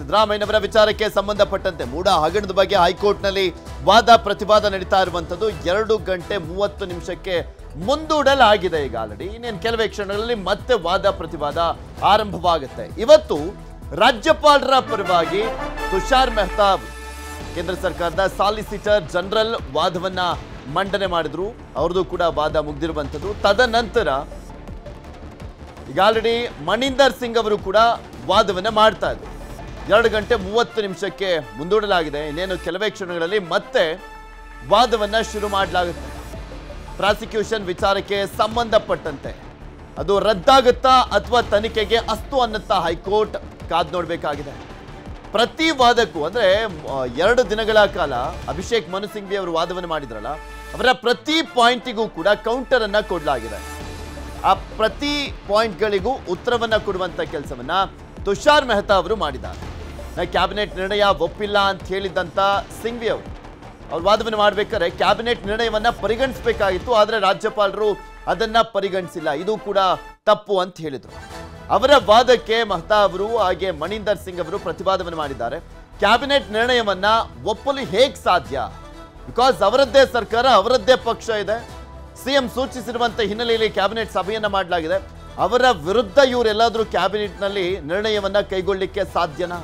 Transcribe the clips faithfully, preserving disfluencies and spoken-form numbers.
ಸಿದ್ದರಾಮಯ್ಯನವರ ವಿಚಾರಕ್ಕೆ ಸಂಬಂಧಪಟ್ಟಂತೆ ಮೂಡ ಹಗರಣದ ಬಗ್ಗೆ ಹೈಕೋರ್ಟ್ನಲ್ಲಿ ವಾದ ಪ್ರತಿವಾದ ನಡೀತಾ ಇರುವಂತದ್ದು ಎರಡು ಗಂಟೆ ಮೂವತ್ತು ನಿಮಿಷಕ್ಕೆ ಮುಂದೂಡಲಾಗಿದೆ. ಈಗ ಆಲ್ರೆಡಿ ಇನ್ನೇನು ಕೆಲವೇ ಕ್ಷಣಗಳಲ್ಲಿ ಮತ್ತೆ ವಾದ ಪ್ರತಿವಾದ ಆರಂಭವಾಗುತ್ತೆ. ಇವತ್ತು ರಾಜ್ಯಪಾಲರ ಪರವಾಗಿ ತುಷಾರ್ ಮೆಹ್ತಾ ಕೇಂದ್ರ ಸರ್ಕಾರದ ಸಾಲಿಸಿಟರ್ ಜನರಲ್ ವಾದವನ್ನ ಮಂಡನೆ ಮಾಡಿದ್ರು. ಅವ್ರದ್ದು ಕೂಡ ವಾದ ಮುಗ್ದಿರುವಂಥದ್ದು. ತದನಂತರ ಈಗ ಆಲ್ರೆಡಿ ಮಣಿಂದರ್ ಸಿಂಗ್ ಅವರು ಕೂಡ ವಾದವನ್ನ ಮಾಡ್ತಾ ಇದ್ರು. ಎರಡು ಗಂಟೆ ಮೂವತ್ತು ನಿಮಿಷಕ್ಕೆ ಮುಂದೂಡಲಾಗಿದೆ. ಇನ್ನೇನು ಕೆಲವೇ ಕ್ಷಣಗಳಲ್ಲಿ ಮತ್ತೆ ವಾದವನ್ನ ಶುರು ಮಾಡಲಾಗುತ್ತೆ. ಪ್ರಾಸಿಕ್ಯೂಷನ್ ವಿಚಾರಕ್ಕೆ ಸಂಬಂಧಪಟ್ಟಂತೆ ಅದು ರದ್ದಾಗುತ್ತಾ ಅಥವಾ ತನಿಖೆಗೆ ಅಸ್ತು ಅನ್ನುತ್ತಾ ಹೈಕೋರ್ಟ್ ಕಾದ್ ನೋಡಬೇಕಾಗಿದೆ. ಪ್ರತಿ ವಾದಕ್ಕೂ ಅಂದ್ರೆ ಎರಡು ದಿನಗಳ ಕಾಲ ಅಭಿಷೇಕ್ ಮನು ಸಿಂಘ್ವಿ ಅವರು ವಾದವನ್ನು ಮಾಡಿದ್ರಲ್ಲ, ಅವರ ಪ್ರತಿ ಪಾಯಿಂಟಿಗೂ ಕೂಡ ಕೌಂಟರ್ ಅನ್ನ ಕೊಡಲಾಗಿದೆ. ಆ ಪ್ರತಿ ಪಾಯಿಂಟ್ಗಳಿಗೂ ಉತ್ತರವನ್ನ ಕೊಡುವಂತ ಕೆಲಸವನ್ನ ತುಷಾರ್ ಮೆಹ್ತಾ ಅವರು ಮಾಡಿದ್ದಾರೆ. ಕ್ಯಾಬಿನೆಟ್ ನಿರ್ಣಯ ಒಪ್ಪಿಲ್ಲ ಅಂತ ಹೇಳಿದ್ದಂತ ಸಿಂಘ್ವಿ ಅವರು ಅವ್ರ ವಾದವನ್ನು ಮಾಡಬೇಕಾದ್ರೆ ಕ್ಯಾಬಿನೆಟ್ ನಿರ್ಣಯವನ್ನ ಪರಿಗಣಿಸಬೇಕಾಗಿತ್ತು, ಆದರೆ ರಾಜ್ಯಪಾಲರು ಅದನ್ನ ಪರಿಗಣಿಸಿಲ್ಲ, ಇದು ಕೂಡ ತಪ್ಪು ಅಂತ ಹೇಳಿದ್ರು. ಅವರ ವಾದಕ್ಕೆ ಮೆಹ್ತಾ ಅವರು ಹಾಗೆ ಮಣಿಂದರ್ ಸಿಂಗ್ ಅವರು ಪ್ರತಿವಾದವನ್ನು ಮಾಡಿದ್ದಾರೆ. ಕ್ಯಾಬಿನೆಟ್ ನಿರ್ಣಯವನ್ನ ಒಪ್ಪಲು ಹೇಗೆ ಸಾಧ್ಯ? ಬಿಕಾಸ್ ಅವರದ್ದೇ ಸರ್ಕಾರ, ಅವರದ್ದೇ ಪಕ್ಷ ಇದೆ. ಸಿಎಂ ಸೂಚಿಸಿರುವಂತ ಹಿನ್ನೆಲೆಯಲ್ಲಿ ಕ್ಯಾಬಿನೆಟ್ ಸಭೆಯನ್ನ ಮಾಡಲಾಗಿದೆ. ಅವರ ವಿರುದ್ಧ ಇವರೆಲ್ಲಾದ್ರೂ ಕ್ಯಾಬಿನೆಟ್ ನಲ್ಲಿ ನಿರ್ಣಯವನ್ನ ಕೈಗೊಳ್ಳಲಿಕ್ಕೆ ಸಾಧ್ಯನಾ?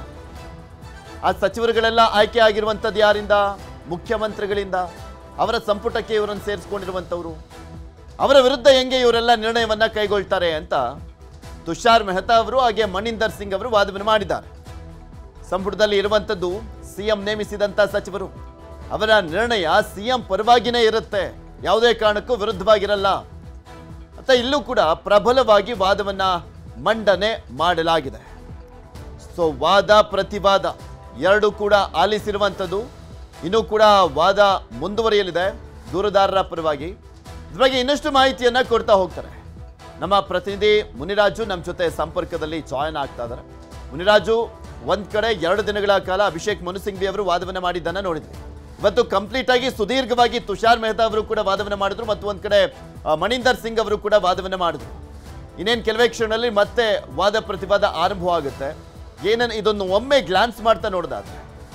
ಆ ಸಚಿವರುಗಳೆಲ್ಲ ಆಯ್ಕೆ ಆಗಿರುವಂತದ್ದು ಯಾರಿಂದ? ಮುಖ್ಯಮಂತ್ರಿಗಳಿಂದ. ಅವರ ಸಂಪುಟಕ್ಕೆ ಇವರನ್ನು ಸೇರಿಸಿಕೊಂಡಿರುವಂತವರು. ಅವರ ವಿರುದ್ಧ ಹೆಂಗೆ ಇವರೆಲ್ಲ ನಿರ್ಣಯವನ್ನ ಕೈಗೊಳ್ತಾರೆ ಅಂತ ತುಷಾರ್ ಮೆಹ್ತಾ ಅವರು ಹಾಗೆ ಮಣಿಂದರ್ ಸಿಂಗ್ ಅವರು ವಾದವನ್ನು ಮಾಡಿದ್ದಾರೆ. ಸಂಪುಟದಲ್ಲಿ ಇರುವಂತದ್ದು ಸಿಎಂ ನೇಮಿಸಿದಂತ ಸಚಿವರು. ಅವರ ನಿರ್ಣಯ ಸಿಎಂ ಪರವಾಗಿನೇ ಇರುತ್ತೆ, ಯಾವುದೇ ಕಾರಣಕ್ಕೂ ವಿರುದ್ಧವಾಗಿರಲ್ಲ ಅಂತ ಇಲ್ಲೂ ಕೂಡ ಪ್ರಬಲವಾಗಿ ವಾದವನ್ನ ಮಂಡನೆ ಮಾಡಲಾಗಿದೆ. ಸೊ ವಾದ ಪ್ರತಿವಾದ ಎರಡು ಕೂಡ ಆಲಿಸಿರುವಂಥದ್ದು. ಇನ್ನೂ ಕೂಡ ವಾದ ಮುಂದುವರಿಯಲಿದೆ ದೂರುದಾರರ ಪರವಾಗಿ. ಇದ್ರ ಬಗ್ಗೆ ಇನ್ನಷ್ಟು ಮಾಹಿತಿಯನ್ನ ಕೊಡ್ತಾ ಹೋಗ್ತಾರೆ ನಮ್ಮ ಪ್ರತಿನಿಧಿ ಮುನಿರಾಜು. ನಮ್ಮ ಜೊತೆ ಸಂಪರ್ಕದಲ್ಲಿ ಜಾಯಿನ್ ಆಗ್ತಾ ಇದ್ದಾರೆ. ಮುನಿರಾಜು, ಒಂದ್ ಕಡೆ ಎರಡು ದಿನಗಳ ಕಾಲ ಅಭಿಷೇಕ್ ಮನು ಸಿಂಘ್ವಿ ಅವರು ವಾದವನ್ನ ಮಾಡಿದ್ದನ್ನ ನೋಡಿದ್ವಿ. ಇವತ್ತು ಕಂಪ್ಲೀಟ್ ಆಗಿ ಸುದೀರ್ಘವಾಗಿ ತುಷಾರ್ ಮೆಹ್ತಾ ಅವರು ಕೂಡ ವಾದವನ್ನ ಮಾಡಿದ್ರು ಮತ್ತು ಒಂದ್ ಕಡೆ ಮಣಿಂದರ್ ಸಿಂಗ್ ಅವರು ಕೂಡ ವಾದವನ್ನ ಮಾಡಿದ್ರು. ಇನ್ನೇನು ಕೆಲವೇ ಕ್ಷಣದಲ್ಲಿ ಮತ್ತೆ ವಾದ ಪ್ರತಿವಾದ ಆರಂಭವಾಗುತ್ತೆ. ಏನನ್ನ ಇದನ್ನು ಒಮ್ಮೆ ಗ್ಲಾನ್ಸ್ ಮಾಡ್ತಾ ನೋಡಿದಾದ್ರೆ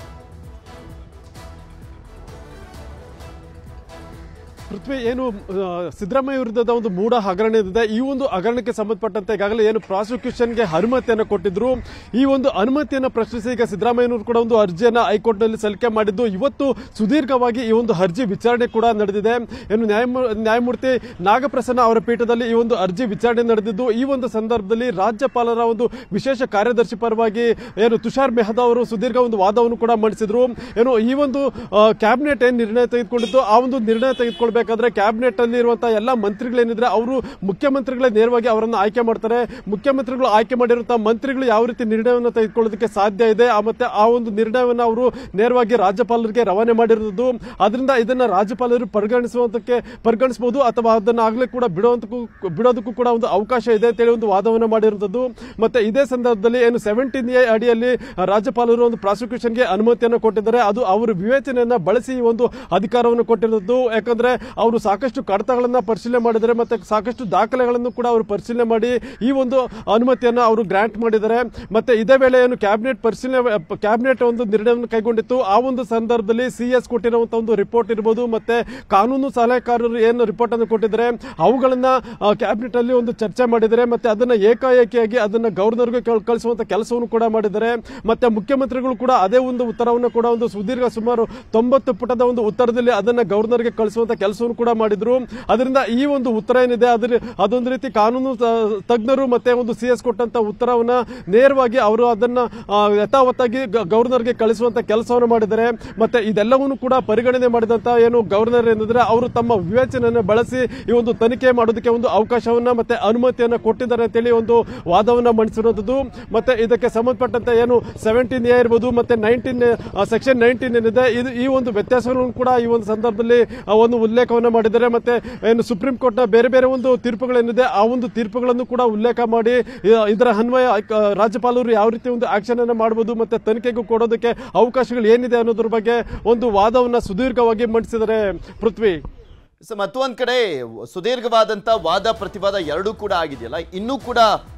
ಪೃಥ್ವಿ, ಏನು ಸಿದ್ದರಾಮಯ್ಯ ವಿರುದ್ಧದ ಒಂದು ಮೂಡ ಹಗರಣ ಇದೆ, ಈ ಒಂದು ಹಗರಣಕ್ಕೆ ಸಂಬಂಧಪಟ್ಟಂತೆ ಈಗಾಗಲೇ ಏನು ಪ್ರಾಸಿಕ್ಯೂಷನ್ಗೆ ಅನುಮತಿಯನ್ನು ಕೊಟ್ಟಿದ್ರು. ಈ ಒಂದು ಅನುಮತಿಯನ್ನು ಪ್ರಶ್ನಿಸಿ ಈಗ ಸಿದ್ದರಾಮಯ್ಯನವರು ಕೂಡ ಒಂದು ಅರ್ಜಿಯನ್ನು ಹೈಕೋರ್ಟ್ನಲ್ಲಿ ಸಲ್ಲಿಕೆ ಮಾಡಿದ್ದು. ಇವತ್ತು ಸುದೀರ್ಘವಾಗಿ ಈ ಒಂದು ಅರ್ಜಿ ವಿಚಾರಣೆ ಕೂಡ ನಡೆದಿದೆ. ಏನು ನ್ಯಾಯಮೂರ್ತಿ ನಾಗಪ್ರಸನ್ನ ಅವರ ಪೀಠದಲ್ಲಿ ಈ ಒಂದು ಅರ್ಜಿ ವಿಚಾರಣೆ ನಡೆದಿದ್ದು. ಈ ಒಂದು ಸಂದರ್ಭದಲ್ಲಿ ರಾಜ್ಯಪಾಲರ ಒಂದು ವಿಶೇಷ ಕಾರ್ಯದರ್ಶಿ ಪರವಾಗಿ ಏನು ತುಷಾರ್ ಮೆಹ್ತಾ ಅವರು ಸುದೀರ್ಘ ಒಂದು ವಾದವನ್ನು ಕೂಡ ಮಂಡಿಸಿದ್ರು. ಏನು ಈ ಒಂದು ಕ್ಯಾಬಿನೆಟ್ ಏನ್ ನಿರ್ಣಯ ತೆಗೆದುಕೊಂಡಿದ್ದು, ಆ ಒಂದು ನಿರ್ಣಯ ತೆಗೆದುಕೊಳ್ಬೇಕು ಾದ್ರೆ ಕ್ಯಾಬಿನೆಟ್ ಅಲ್ಲಿ ಇರುವಂತಹ ಎಲ್ಲ ಮಂತ್ರಿಗಳೇನಿದ್ರೆ ಅವರು ಮುಖ್ಯಮಂತ್ರಿಗಳೇ ನೇರವಾಗಿ ಅವರನ್ನು ಆಯ್ಕೆ ಮಾಡ್ತಾರೆ. ಮುಖ್ಯಮಂತ್ರಿಗಳು ಆಯ್ಕೆ ಮಾಡಿರುವಂತಹ ಮಂತ್ರಿಗಳು ಯಾವ ರೀತಿ ನಿರ್ಣಯವನ್ನು ತೆಗೆದುಕೊಳ್ಳೋದಕ್ಕೆ ಸಾಧ್ಯ ಇದೆ, ಮತ್ತೆ ಆ ಒಂದು ನಿರ್ಣಯವನ್ನು ಅವರು ನೇರವಾಗಿ ರಾಜ್ಯಪಾಲರಿಗೆ ರವಾನೆ ಮಾಡಿರುವುದು. ಅದರಿಂದ ಇದನ್ನ ರಾಜ್ಯಪಾಲರು ಪರಿಗಣಿಸುವಂತಕ್ಕೆ ಪರಿಗಣಿಸಬಹುದು ಅಥವಾ ಅದನ್ನ ಆಗ್ಲೇ ಕೂಡ ಬಿಡುವಂತಕ್ಕೂ ಬಿಡೋದಕ್ಕೂ ಕೂಡ ಒಂದು ಅವಕಾಶ ಇದೆ ಅಂತೇಳಿ ಒಂದು ವಾದವನ್ನು ಮಾಡಿರುವಂತದ್ದು. ಮತ್ತೆ ಇದೇ ಸಂದರ್ಭದಲ್ಲಿ ಏನು ಸೆವೆಂಟೀನ್ ಎ ಅಡಿಯಲ್ಲಿ ರಾಜ್ಯಪಾಲರು ಒಂದು ಪ್ರಾಸಿಕ್ಯೂಷನ್ಗೆ ಅನುಮತಿಯನ್ನು ಕೊಟ್ಟಿದ್ದಾರೆ. ಅದು ಅವರ ವಿವೇಚನೆಯನ್ನ ಬಳಸಿ ಈ ಒಂದು ಅಧಿಕಾರವನ್ನು ಕೊಟ್ಟಿರುವುದು. ಯಾಕಂದ್ರೆ ಅವರು ಸಾಕಷ್ಟು ಕಡತಗಳನ್ನ ಪರಿಶೀಲನೆ ಮಾಡಿದ್ದಾರೆ ಮತ್ತೆ ಸಾಕಷ್ಟು ದಾಖಲೆಗಳನ್ನು ಕೂಡ ಅವರು ಪರಿಶೀಲನೆ ಮಾಡಿ ಈ ಒಂದು ಅನುಮತಿಯನ್ನು ಅವರು ಗ್ರಾಂಟ್ ಮಾಡಿದ್ದಾರೆ. ಮತ್ತೆ ಇದೇ ವೇಳೆ ಏನು ಕ್ಯಾಬಿನೆಟ್ ಪರಿಶೀಲನೆ ಕ್ಯಾಬಿನೆಟ್ ಒಂದು ನಿರ್ಣಯವನ್ನು ಕೈಗೊಂಡಿತ್ತು. ಆ ಒಂದು ಸಂದರ್ಭದಲ್ಲಿ ಸಿಎಸ್ ಕೊಟ್ಟಿರುವಂತಹ ಒಂದು ರಿಪೋರ್ಟ್ ಇರಬಹುದು, ಮತ್ತೆ ಕಾನೂನು ಸಲಹೆಗಾರರು ಏನು ರಿಪೋರ್ಟ್ ಅನ್ನು ಕೊಟ್ಟಿದ್ದಾರೆ ಅವುಗಳನ್ನ ಕ್ಯಾಬಿನೆಟ್ ಅಲ್ಲಿ ಒಂದು ಚರ್ಚೆ ಮಾಡಿದ್ದಾರೆ. ಮತ್ತೆ ಅದನ್ನ ಏಕಾಏಕಿಯಾಗಿ ಅದನ್ನ ಗವರ್ನರ್ಗೆ ಕಳಿಸುವಂತ ಕೆಲಸವನ್ನು ಕೂಡ ಮಾಡಿದ್ದಾರೆ. ಮತ್ತೆ ಮುಖ್ಯಮಂತ್ರಿಗಳು ಕೂಡ ಅದೇ ಒಂದು ಉತ್ತರವನ್ನು ಕೂಡ ಒಂದು ಸುದೀರ್ಘ ಸುಮಾರು ತೊಂಬತ್ತು ಪುಟದ ಒಂದು ಉತ್ತರದಲ್ಲಿ ಅದನ್ನ ಗವರ್ನರ್ಗೆ ಕಳಿಸುವಂತ ಕೆಲಸವನ್ನು ಕೂಡ ಮಾಡಿದ್ರು. ಅದರಿಂದ ಈ ಒಂದು ಉತ್ತರ ಏನಿದೆ ಅದ್ರ ಅದೊಂದು ರೀತಿ ಕಾನೂನು ತಜ್ಞರು ಮತ್ತೆ ಒಂದು ಸಿಎಸ್ ಕೊಟ್ಟಂತ ಉತ್ತರವನ್ನ ನೇರವಾಗಿ ಅವರು ಅದನ್ನ ಯಥಾವತ್ತಾಗಿ ಗವರ್ನರ್ಗೆ ಕಳಿಸುವಂತ ಕೆಲಸವನ್ನು ಮಾಡಿದ್ದಾರೆ. ಮತ್ತೆ ಇದೆಲ್ಲವನ್ನು ಕೂಡ ಪರಿಗಣನೆ ಮಾಡಿದಂತ ಏನು ಗವರ್ನರ್ ಏನಂದ್ರೆ ಅವರು ತಮ್ಮ ವಿವೇಚನೆಯನ್ನು ಬಳಸಿ ಈ ಒಂದು ತನಿಖೆ ಮಾಡೋದಕ್ಕೆ ಒಂದು ಅವಕಾಶವನ್ನ ಮತ್ತೆ ಅನುಮತಿಯನ್ನ ಕೊಟ್ಟಿದ್ದಾರೆ ಅಂತೇಳಿ ಒಂದು ವಾದವನ್ನ ಮಂಡಿಸಿರುವಂತದ್ದು. ಮತ್ತೆ ಇದಕ್ಕೆ ಸಂಬಂಧಪಟ್ಟಂತೆ ಏನು ಸೆವೆಂಟೀನ್ ಎ ಇರಬಹುದು ಮತ್ತೆ ನೈನ್ಟೀನ್ ಸೆಕ್ಷನ್ ನೈನ್ಟೀನ್ ಏನಿದೆ ಇದು ಈ ಒಂದು ವ್ಯತ್ಯಾಸಗಳನ್ನು ಕೂಡ ಈ ಒಂದು ಸಂದರ್ಭದಲ್ಲಿ ಒಂದು ಉಲ್ಲೇಖವನ್ನು ಮಾಡಿದ್ದಾರೆ. ಮತ್ತೆ ಏನು ಸುಪ್ರೀಂ ಕೋರ್ಟ್ ನ ಬೇರೆ ಬೇರೆ ಒಂದು ತೀರ್ಪುಗಳೇನಿದೆ ಆ ಒಂದು ತೀರ್ಪುಗಳನ್ನು ಕೂಡ ಉಲ್ಲೇಖ ಮಾಡಿ ಇದರ ಅನ್ವಯ ರಾಜ್ಯಪಾಲರು ಯಾವ ರೀತಿ ಒಂದು ಆಕ್ಷನ್ ಅನ್ನು ಮಾಡಬಹುದು ಮತ್ತೆ ತನಿಖೆಗೂ ಕೊಡೋದಕ್ಕೆ ಅವಕಾಶಗಳು ಏನಿದೆ ಅನ್ನೋದ್ರ ಬಗ್ಗೆ ಒಂದು ವಾದವನ್ನ ಸುದೀರ್ಘವಾಗಿ ಮಂಡಿಸಿದ್ದಾರೆ. ಪೃಥ್ವಿ, ಮತ್ತೊಂದ್ ಕಡೆ ಸುದೀರ್ಘವಾದಂತ ವಾದ ಪ್ರತಿವಾದ ಎರಡೂ ಕೂಡ ಆಗಿದೆಯಲ್ಲ, ಇನ್ನೂ ಕೂಡ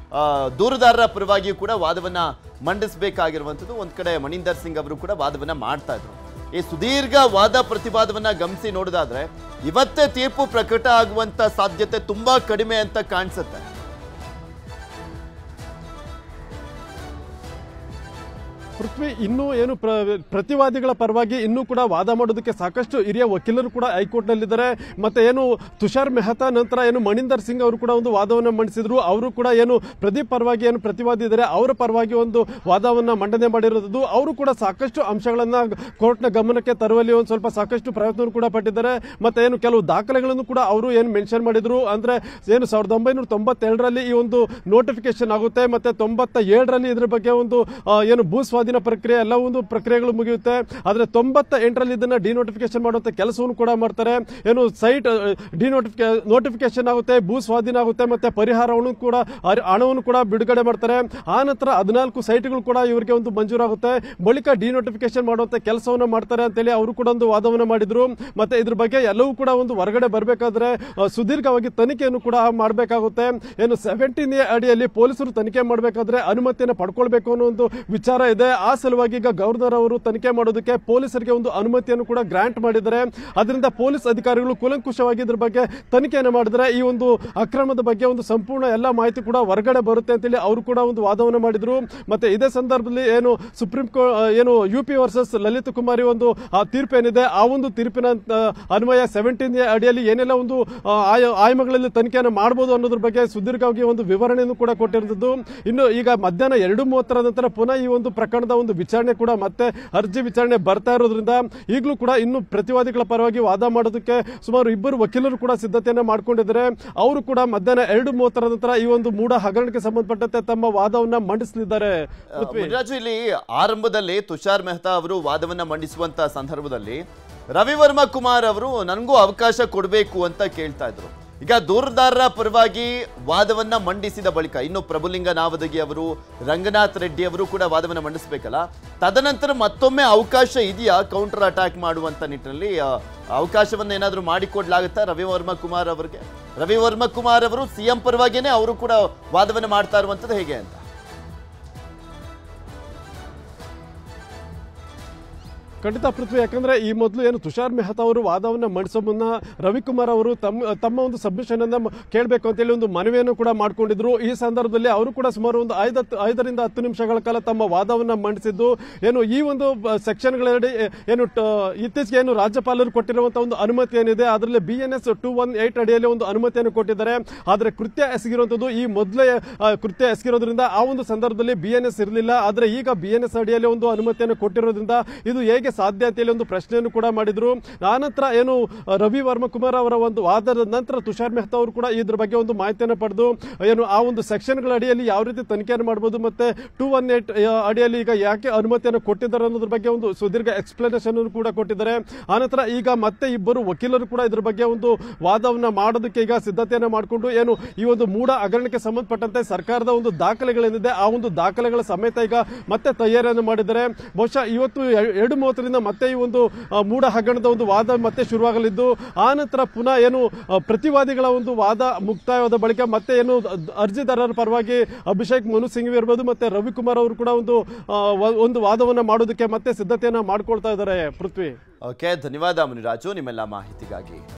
ದೂರುದಾರರ ಪರವಾಗಿಯೂ ಕೂಡ ವಾದವನ್ನ ಮಂಡಿಸಬೇಕಾಗಿರುವಂಥದ್ದು. ಒಂದ್ ಕಡೆ ಮಣಿಂದರ್ ಸಿಂಗ್ ಅವರು ಕೂಡ ವಾದವನ್ನ ಮಾಡ್ತಾ ಇದ್ರು. ಈ ಸುದೀರ್ಘ ವಾದ ಪ್ರತಿವಾದವನ್ನ ಗಮನಿಸಿ ನೋಡೋದಾದ್ರೆ ಇವತ್ತೇ ತೀರ್ಪು ಪ್ರಕಟ ಆಗುವಂತ ಸಾಧ್ಯತೆ ತುಂಬಾ ಕಡಿಮೆ ಅಂತ ಕಾಣಿಸುತ್ತೆ. ಪೃಥ್ವಿ, ಇನ್ನೂ ಏನು ಪ್ರತಿವಾದಿಗಳ ಪರವಾಗಿ ಇನ್ನೂ ಕೂಡ ವಾದ ಮಾಡೋದಕ್ಕೆ ಸಾಕಷ್ಟು ಹಿರಿಯ ವಕೀಲರು ಕೂಡ ಹೈಕೋರ್ಟ್ನಲ್ಲಿದ್ದಾರೆ. ಮತ್ತೆ ಏನು ತುಷಾರ್ ಮೆಹ್ತಾ ನಂತರ ಏನು ಮಣಿಂದರ್ ಸಿಂಗ್ ಅವರು ಕೂಡ ಒಂದು ವಾದವನ್ನು ಮಂಡಿಸಿದ್ರು. ಅವರು ಕೂಡ ಏನು ಪ್ರದೀಪ್ ಪರವಾಗಿ ಏನು ಪ್ರತಿವಾದಿ ಇದ್ದಾರೆ ಅವರ ಪರವಾಗಿ ಒಂದು ವಾದವನ್ನ ಮಂಡನೆ ಮಾಡಿರೋದು. ಅವರು ಕೂಡ ಸಾಕಷ್ಟು ಅಂಶಗಳನ್ನ ಕೋರ್ಟ್ನ ಗಮನಕ್ಕೆ ತರುವಲ್ಲಿ ಒಂದು ಸ್ವಲ್ಪ ಸಾಕಷ್ಟು ಪ್ರಯತ್ನ ಕೂಡ ಪಟ್ಟಿದ್ದಾರೆ. ಮತ್ತೆ ಏನು ಕೆಲವು ದಾಖಲೆಗಳನ್ನು ಕೂಡ ಅವರು ಏನು ಮೆನ್ಷನ್ ಮಾಡಿದ್ರು. ಅಂದ್ರೆ ಏನು ಸಾವಿರದ ಒಂಬೈನೂರ ತೊಂಬತ್ತೆರಡರಲ್ಲಿ ಈ ಒಂದು ನೋಟಿಫಿಕೇಶನ್ ಆಗುತ್ತೆ. ಮತ್ತೆ ತೊಂಬತ್ತ ಏಳರಲ್ಲಿ ಇದ್ರ ಬಗ್ಗೆ ಒಂದು ಏನು ಭೂಸ್ವಾಧೀನ ಪ್ರಕ್ರಿಯೆ ಎಲ್ಲ ಒಂದು ಪ್ರಕ್ರಿಯೆಗಳು ಮುಗಿಯುತ್ತೆ. ಆದ್ರೆ ತೊಂಬತ್ತ ಎಂಟರಲ್ಲಿ ಇದನ್ನ ಡಿನೋಟಿಫಿಕೇಶನ್ ಮಾಡುವಂತ ಕೆಲಸವನ್ನು ಕೂಡ ಮಾಡ್ತಾರೆ. ಏನು ಸೈಟ್ ಡಿನೋಟಿಫಿಕೇ ನೋಟಿಫಿಕೇಶನ್ ಆಗುತ್ತೆ, ಭೂ ಸ್ವಾಧೀನ ಆಗುತ್ತೆ, ಮತ್ತೆ ಪರಿಹಾರವನ್ನು ಕೂಡ ಹಣವನ್ನು ಕೂಡ ಬಿಡುಗಡೆ ಮಾಡ್ತಾರೆ. ಆ ನಂತರ ಹದಿನಾಲ್ಕು ಸೈಟ್ಗಳು ಕೂಡ ಇವರಿಗೆ ಒಂದು ಮಂಜೂರಾಗುತ್ತೆ. ಬಳಿಕ ಡಿನೋಟಿಫಿಕೇಶನ್ ಮಾಡುವಂತ ಕೆಲಸವನ್ನು ಮಾಡ್ತಾರೆ ಅಂತೇಳಿ ಅವರು ಕೂಡ ಒಂದು ವಾದವನ್ನು ಮಾಡಿದ್ರು. ಮತ್ತೆ ಇದ್ರ ಬಗ್ಗೆ ಎಲ್ಲವೂ ಕೂಡ ಒಂದು ಹೊರಗಡೆ ಬರಬೇಕಾದ್ರೆ ಸುದೀರ್ಘವಾಗಿ ತನಿಖೆಯನ್ನು ಕೂಡ ಮಾಡಬೇಕಾಗುತ್ತೆ. ಏನು ಸೆವೆಂಟೀನ್ ಎ ಅಡಿಯಲ್ಲಿ ಪೊಲೀಸರು ತನಿಖೆ ಮಾಡಬೇಕಾದ್ರೆ ಅನುಮತಿಯನ್ನು ಪಡ್ಕೊಳ್ಬೇಕು ಅನ್ನೋ ಒಂದು ವಿಚಾರ ಇದೆ. ಆ ಸಲುವಾಗಿ ಈಗ ಗವರ್ನರ್ ಅವರು ತನಿಖೆ ಮಾಡೋದಕ್ಕೆ ಪೊಲೀಸರಿಗೆ ಒಂದು ಅನುಮತಿಯನ್ನು ಕೂಡ ಗ್ರಾಂಟ್ ಮಾಡಿದ್ದಾರೆ. ಅದರಿಂದ ಪೊಲೀಸ್ ಅಧಿಕಾರಿಗಳು ಕೂಲಂಕುಷವಾಗಿ ಇದ್ರ ಬಗ್ಗೆ ತನಿಖೆಯನ್ನು ಮಾಡಿದರೆ ಈ ಒಂದು ಅಕ್ರಮದ ಬಗ್ಗೆ ಒಂದು ಸಂಪೂರ್ಣ ಎಲ್ಲ ಮಾಹಿತಿ ಕೂಡ ಹೊರಗಡೆ ಬರುತ್ತೆ ಅಂತೇಳಿ ಅವರು ಕೂಡ ಒಂದು ವಾದವನ್ನು ಮಾಡಿದ್ರು. ಮತ್ತೆ ಇದೇ ಸಂದರ್ಭದಲ್ಲಿ ಏನು ಸುಪ್ರೀಂ ಕೋರ್ಟ್ ಏನು ಯುಪಿ ವರ್ಸಸ್ ಲಲಿತ್ ಕುಮಾರಿ ಒಂದು ತೀರ್ಪು ಏನಿದೆ ಆ ಒಂದು ತೀರ್ಪಿನ ಅನ್ವಯ ಸೆವೆಂಟೀನ್ ಎ ಅಡಿಯಲ್ಲಿ ಏನೆಲ್ಲ ಒಂದು ಆಯಾಮಗಳಲ್ಲಿ ತನಿಖೆಯನ್ನು ಮಾಡಬಹುದು ಅನ್ನೋದ್ರ ಬಗ್ಗೆ ಸುದೀರ್ಘವಾಗಿ ಒಂದು ವಿವರಣೆಯನ್ನು ಕೂಡ ಕೊಟ್ಟಿರುವುದು. ಇನ್ನು ಈಗ ಮಧ್ಯಾಹ್ನ ಎರಡು ಮೂವತ್ತರ ನಂತರ ಪುನಃ ಈ ಒಂದು ಪ್ರಕರಣದ ಒಂದು ವಿಚಾರಣೆ ಕೂಡ ಮತ್ತೆ ಅರ್ಜಿ ವಿಚಾರಣೆ ಬರ್ತಾ ಇರೋದ್ರಿಂದ ಈಗಲೂ ಕೂಡ ಇನ್ನು ಪ್ರತಿವಾದಿಗಳ ಪರವಾಗಿ ವಾದ ಮಾಡೋದಕ್ಕೆ ಸುಮಾರು ಇಬ್ಬರು ವಕೀಲರು ಕೂಡ ಸಿದ್ಧತೆಯನ್ನ ಮಾಡ್ಕೊಂಡಿದ್ದಾರೆ. ಅವರು ಕೂಡ ಮಧ್ಯಾಹ್ನ ಎರಡು ಮೂವತ್ತರ ನಂತರ ಈ ಒಂದು ಮೂಢ ಹಗರಣಕ್ಕೆ ಸಂಬಂಧಪಟ್ಟಂತೆ ತಮ್ಮ ವಾದವನ್ನ ಮಂಡಿಸಲಿದ್ದಾರೆ. ರಾಜು, ಇಲ್ಲಿ ಆರಂಭದಲ್ಲಿ ತುಷಾರ್ ಮೆಹ್ತಾ ಅವರು ವಾದವನ್ನ ಮಂಡಿಸುವಂತ ಸಂದರ್ಭದಲ್ಲಿ ರವಿವರ್ಮ ಕುಮಾರ್ ಅವರು ನನಗೂ ಅವಕಾಶ ಕೊಡಬೇಕು ಅಂತ ಕೇಳ್ತಾ ಇದ್ರು. ಈಗ ದೂರುದಾರರ ಪರವಾಗಿ ವಾದವನ್ನ ಮಂಡಿಸಿದ ಬಳಿಕ ಇನ್ನು ಪ್ರಭುಲಿಂಗ ನಾವದಗಿ ಅವರು, ರಂಗನಾಥ್ ರೆಡ್ಡಿ ಅವರು ಕೂಡ ವಾದವನ್ನ ಮಂಡಿಸಬೇಕಲ್ಲ, ತದನಂತರ ಮತ್ತೊಮ್ಮೆ ಅವಕಾಶ ಇದೆಯಾ ಕೌಂಟರ್ ಅಟ್ಯಾಕ್ ಮಾಡುವಂತ ನಿಟ್ಟಿನಲ್ಲಿ? ಅವಕಾಶವನ್ನ ಏನಾದರೂ ಮಾಡಿಕೊಡ್ಲಾಗುತ್ತಾ ರವಿವರ್ಮ ಕುಮಾರ್ ಅವರಿಗೆ? ರವಿವರ್ಮ ಕುಮಾರ್ ಅವರು ಸಿಎಂ ಪರವಾಗಿನೇ ಅವರು ಕೂಡ ವಾದವನ್ನ ಮಾಡ್ತಾ ಇರುವಂತದ್ದು ಹೇಗೆ ಅಂತ? ಖಂಡಿತ ಪೃಥ್ವಿ, ಯಾಕಂದ್ರೆ ಈ ಮೊದಲು ಏನು ತುಷಾರ್ ಮೆಹ್ತಾ ಅವರು ವಾದವನ್ನ ಮಂಡಿಸೋ ಮುನ್ನ ರವಿಕುಮಾರ್ ಅವರು ತಮ್ಮ ತಮ್ಮ ಒಂದು ಸಬ್ಮಿಷನ್ ಅನ್ನ ಕೇಳಬೇಕು ಅಂತೇಳಿ ಒಂದು ಮನವಿಯನ್ನು ಕೂಡ ಮಾಡ್ಕೊಂಡಿದ್ರು. ಈ ಸಂದರ್ಭದಲ್ಲಿ ಅವರು ಕೂಡ ಸುಮಾರು ಒಂದು ಐದ ಐದರಿಂದ ಹತ್ತು ನಿಮಿಷಗಳ ಕಾಲ ತಮ್ಮ ವಾದವನ್ನ ಮಂಡಿಸಿದ್ದು. ಏನು ಈ ಒಂದು ಸೆಕ್ಷನ್ಗಳಡಿ ಏನು ಇತ್ತೀಚೆಗೆ ಏನು ರಾಜ್ಯಪಾಲರು ಕೊಟ್ಟಿರುವಂತಹ ಒಂದು ಅನುಮತಿ ಏನಿದೆ ಅದರಲ್ಲಿ B N S two one eight ಅಡಿಯಲ್ಲಿ ಒಂದು ಅನುಮತಿಯನ್ನು ಕೊಟ್ಟಿದ್ದಾರೆ. ಆದ್ರೆ ಕೃತ್ಯ ಎಸಗಿರುವಂತದ್ದು ಈ ಮೊದಲೇ ಕೃತ್ಯ ಎಸಗಿರೋದ್ರಿಂದ ಆ ಒಂದು ಸಂದರ್ಭದಲ್ಲಿ ಬಿ ಎನ್ ಎಸ್ ಇರಲಿಲ್ಲ. ಆದ್ರೆ ಈಗ ಬಿ ಎನ್ ಎಸ್ ಅಡಿಯಲ್ಲಿ ಒಂದು ಅನುಮತಿಯನ್ನು ಕೊಟ್ಟಿರೋದ್ರಿಂದ ಇದು ಹೇಗೆ ಸಾಧ್ಯ ಅಂತೇಳಿ ಒಂದು ಪ್ರಶ್ನೆಯನ್ನು ಕೂಡ ಮಾಡಿದ್ರು. ಆನಂತರ ಏನು ರವಿ ವರ್ಮ ಕುಮಾರ್ ಅವರ ಒಂದು ವಾದದ ನಂತರ ತುಷಾರ್ ಮೆಹ್ತಾ ಅವರು ಕೂಡ ಇದ್ರ ಬಗ್ಗೆ ಒಂದು ಮಾಹಿತಿಯನ್ನು ಪಡೆದು ಏನು ಆ ಒಂದು ಸೆಕ್ಷನ್ಗಳ ಅಡಿಯಲ್ಲಿ ಯಾವ ರೀತಿ ತನಿಖೆಯನ್ನು ಮಾಡಬಹುದು, ಮತ್ತೆ ಟೂ ಒನ್ ಏಟ್ ಅಡಿಯಲ್ಲಿ ಈಗ ಯಾಕೆ ಅನುಮತಿಯನ್ನು ಕೊಟ್ಟಿದ್ದಾರೆ ಅನ್ನೋದ್ರ ಬಗ್ಗೆ ಒಂದು ಸುದೀರ್ಘ ಎಕ್ಸ್ಪ್ಲನೇಷನ್ ಕೂಡ ಕೊಟ್ಟಿದ್ದಾರೆ. ಆನಂತರ ಈಗ ಮತ್ತೆ ಇಬ್ಬರು ವಕೀಲರು ಕೂಡ ಇದ್ರ ಬಗ್ಗೆ ಒಂದು ವಾದವನ್ನ ಮಾಡೋದಕ್ಕೆ ಈಗ ಸಿದ್ಧತೆಯನ್ನು ಮಾಡಿಕೊಂಡು ಏನು ಈ ಒಂದು ಮೂಢ ಹಗರಣಕ್ಕೆ ಸಂಬಂಧಪಟ್ಟಂತೆ ಸರ್ಕಾರದ ಒಂದು ದಾಖಲೆಗಳೇನಿದೆ ಆ ಒಂದು ದಾಖಲೆಗಳ ಸಮೇತ ಈಗ ಮತ್ತೆ ತಯಾರಿಯನ್ನು ಮಾಡಿದ್ದಾರೆ. ಬಹುಶಃ ಇವತ್ತು ಎರಡು ಮೂವತ್ತರಿಂದ ಮತ್ತೆ ಈ ಒಂದು ಮೂಢ ಹಗರಣದ ಒಂದು ವಾದ ಮತ್ತೆ ಶುರುವಾಗಲಿದ್ದು ಆ ನಂತರ ಪುನಃ ಏನು ಪ್ರತಿವಾದಿಗಳ ಒಂದು ವಾದ ಮುಕ್ತಾಯವಾದ ಬಳಿಕ ಮತ್ತೆ ಏನು ಅರ್ಜಿದಾರರ ಪರವಾಗಿ ಅಭಿಷೇಕ್ ಮನು ಸಿಂಘವಿ ಇರಬಹುದು ಮತ್ತೆ ರವಿಕುಮಾರ್ ಅವರು ಕೂಡ ಒಂದು ಒಂದು ವಾದವನ್ನ ಮಾಡೋದಕ್ಕೆ ಮತ್ತೆ ಸಿದ್ಧತೆಯನ್ನ ಮಾಡ್ಕೊಳ್ತಾ ಇದ್ದಾರೆ. ಪೃಥ್ವಿ, ಓಕೆ, ಧನ್ಯವಾದ ಮುನಿರಾಜು ನಿಮ್ಮೆಲ್ಲ ಮಾಹಿತಿಗಾಗಿ.